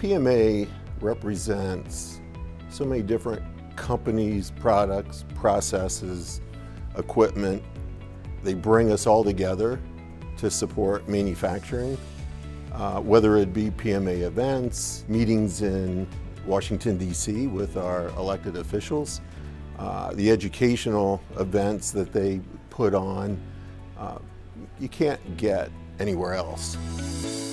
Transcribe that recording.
PMA represents so many different companies, products, processes, equipment. They bring us all together to support manufacturing, whether it be PMA events, meetings in Washington, D.C. with our elected officials, the educational events that they put on, you can't get anywhere else.